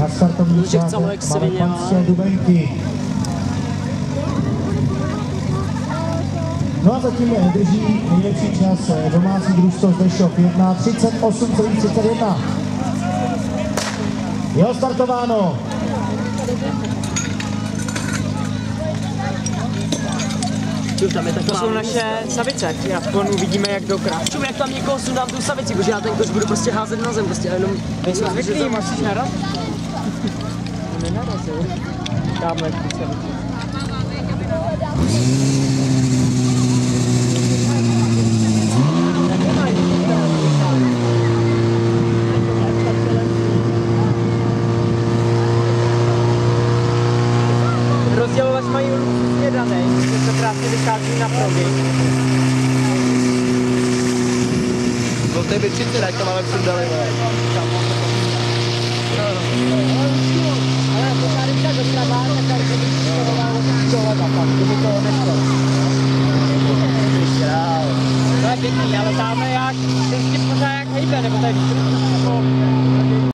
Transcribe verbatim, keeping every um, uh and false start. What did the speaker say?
Na startovní čáře Malepanské Dubenky. No a zatím drží nejlepší čas domácí družstvo Zdešov jedna třicet osm třicet jedna. Je startováno. Tam je to jsou naše savice, já aspoň uvidíme, jak dokrát. Čum, jak tam někoho sundám tu savici, protože já ten koš budu prostě házet na zem, prostě jenom nejsem zvyklý. Musíš narazit? Nenarazil. Dáme tu savici. Rozdělovač mají smědanej, že to krásně vychází na proudy. No tady by třicet, ať to máme přidali. Ale to tady tak dostrává, tak tady to bych přišloval tohle tak, kdyby to nešlo. To je pěkný, ale tamhle jak, ten si pořád jak hejbe, nebo tady